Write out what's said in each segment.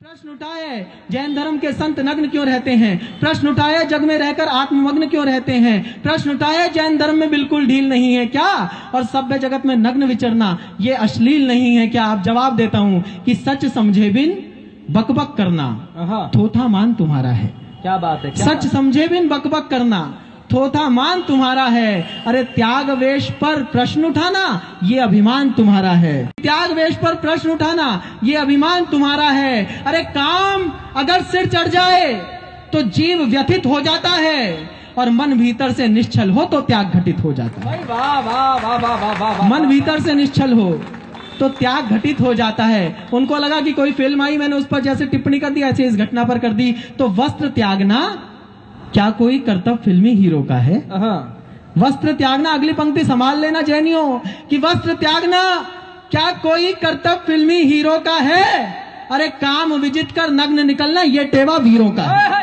प्रश्न उठाए जैन धर्म के संत नग्न क्यों रहते हैं। प्रश्न उठाए जग में रहकर आत्ममग्न क्यों रहते हैं। प्रश्न उठाए जैन धर्म में बिल्कुल ढील नहीं है क्या, और सभ्य जगत में नग्न विचरना ये अश्लील नहीं है क्या। आप जवाब देता हूं कि सच समझे बिन बकबक करना थोथा मान तुम्हारा है। क्या बात है, सच समझे बिन बकबक करना थोथा मान तुम्हारा है। अरे त्याग वेश पर प्रश्न उठाना ये अभिमान तुम्हारा है। त्याग वेश पर प्रश्न उठाना ये अभिमान तुम्हारा है। अरे काम अगर सिर चढ़ जाए तो जीव व्यथित हो जाता है, और मन भीतर से निश्चल हो तो त्याग घटित हो जाता है। वाह वाह वाह वाह वाह वाह। मन भीतर से निश्चल हो तो त्याग घटित हो जाता है। उनको लगा कि कोई फिल्म आई, मैंने उस पर जैसे टिप्पणी कर दी, ऐसे इस घटना पर कर दी। तो वस्त्र त्यागना क्या कोई कर्तव्य फिल्मी हीरो का है। वस्त्र त्यागना, अगली पंक्ति संभाल लेना जैनियों, कि वस्त्र त्यागना क्या कोई कर्तव्य फिल्मी हीरो का है। अरे काम विजित कर नग्न निकलना ये टेवा वीरों का है।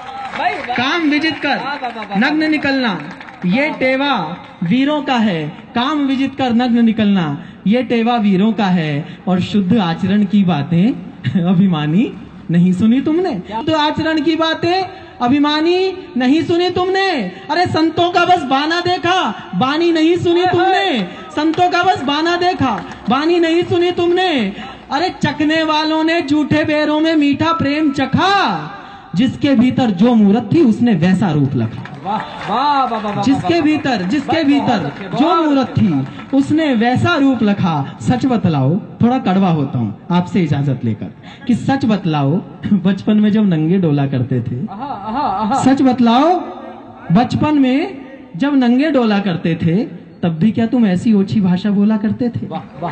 काम विजित कर नग्न निकलना ये टेवा वीरों का है। काम विजित कर नग्न निकलना ये टेवा वीरों का है। और शुद्ध आचरण की बातें अभिमानी नहीं सुनी तुमने। शुद्ध आचरण की बातें अभिमानी नहीं सुनी तुमने। अरे संतों का बस बाना देखा, बानी नहीं सुनी तुमने। संतों का बस बाना देखा, बानी नहीं सुनी तुमने। अरे चखने वालों ने झूठे बेरों में मीठा प्रेम चखा, जिसके भीतर जो मूरत थी उसने वैसा रूप लखा। जिसके भीतर जो मूरत थी उसने वैसा रूप लखा। सच बतलाओ, थोड़ा कड़वा होता हूँ आपसे इजाजत लेकर, कि सच बतलाओ बचपन में जब नंगे डोला करते थे, सच बतलाओ बचपन में जब नंगे डोला करते थे तब भी क्या तुम ऐसी ओछी भाषा बोला करते थे।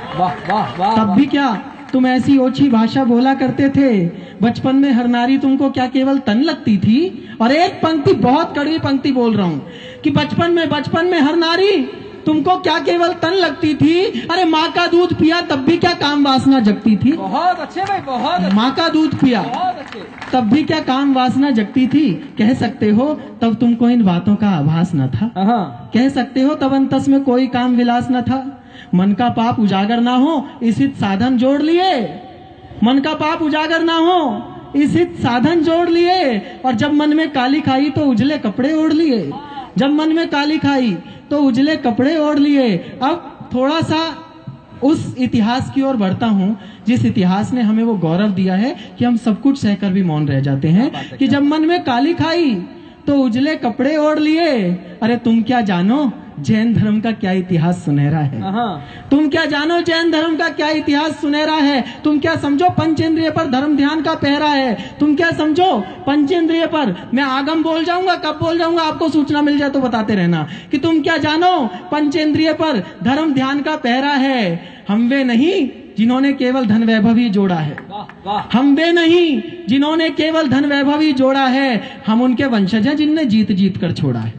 तब भी क्या तुम ऐसी ओछी भाषा बोला करते थे। बचपन में हर नारी तुमको क्या केवल तन लगती थी। और एक पंक्ति, बहुत कड़वी पंक्ति बोल रहा हूं, कि बचपन में हर नारी तुमको क्या केवल तन लगती थी। अरे माँ का दूध पिया तब भी क्या काम वासना जगती थी। बहुत अच्छे भाई, बहुत माँ का दूध पिया तब भी क्या काम वासना जगती थी। कह सकते हो तब तुमको इन बातों का आभास न था। कह सकते हो तब अंतस में कोई काम विलास न था। मन का पाप उजागर ना हो इस हित साधन जोड़ लिए। मन का पाप उजागर ना हो इस हित साधन जोड़ लिए। और जब मन में काली खाई तो उजले कपड़े ओढ़ लिए। जब मन में काली खाई तो उजले कपड़े ओढ़ लिए। अब थोड़ा सा उस इतिहास की ओर बढ़ता हूं जिस इतिहास ने हमें वो गौरव दिया है कि हम सब कुछ सहकर भी मौन रह जाते हैं, कि जब मन में काली खाई तो उजले कपड़े ओढ़ लिए। अरे तुम क्या जानो जैन धर्म का क्या इतिहास सुनहरा है। तुम क्या जानो जैन धर्म का क्या इतिहास सुनहरा है। तुम क्या समझो पंचेंद्रिय पर धर्म ध्यान का पहरा है। तुम क्या समझो पंचेंद्रिय पर, मैं आगम बोल जाऊंगा, कब बोल जाऊंगा आपको सूचना मिल जाए तो बताते रहना, कि तुम क्या जानो पंचेंद्रिय पर धर्म ध्यान का पहरा है। हम वे नहीं जिन्होंने केवल धन वैभव ही जोड़ा है। हम वे नहीं जिन्होंने केवल धन वैभव ही जोड़ा है। हम उनके वंशज हैं जिनने जीत जीत कर छोड़ा है।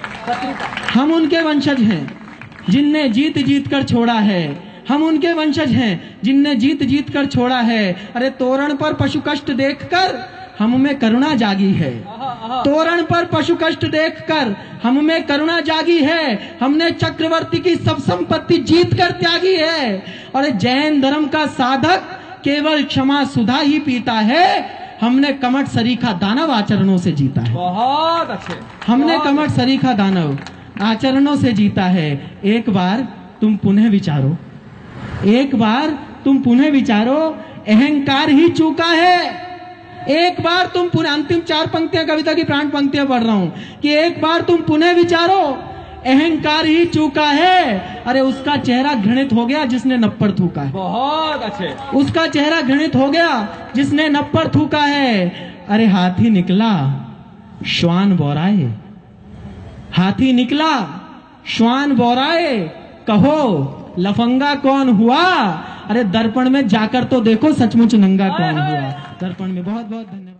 हम उनके वंशज हैं जिनने जीत जीत कर छोड़ा है। हम उनके वंशज हैं जिनने जीत जीत कर छोड़ा है। अरे तोरण पर पशु कष्ट देखकर हम में करुणा जागी है। तोरण पर पशु कष्ट देखकर हम में करुणा जागी है। हमने चक्रवर्ती की सब संपत्ति जीत कर त्यागी है। और जैन धर्म का साधक केवल क्षमा सुधा ही पीता है। हमने कमठ सरीखा दानव आचरणों से जीता है। बहुत अच्छे। हमने कमठ सरीखा दानव आचरणों से जीता है। एक बार तुम पुनः विचारो, एक बार तुम पुनः विचारो, अहंकार ही चूका है। एक बार तुम पुनः, अंतिम 4 पंक्तियां कविता की प्राण पंक्तियां पढ़ रहा हूं, कि एक बार तुम पुनः विचारो, अहंकार ही चूका है। अरे उसका चेहरा घृणित हो गया जिसने नप्पर थूका है। बहुत अच्छे। उसका चेहरा घृणित हो गया जिसने नप्पर थूका है। अरे हाथी निकला श्वान बोराए, हाथी निकला श्वान बोराए, कहो लफंगा कौन हुआ। अरे दर्पण में जाकर तो देखो सचमुच नंगा कौन हुआ। दर्पण में बहुत बहुत धन्यवाद।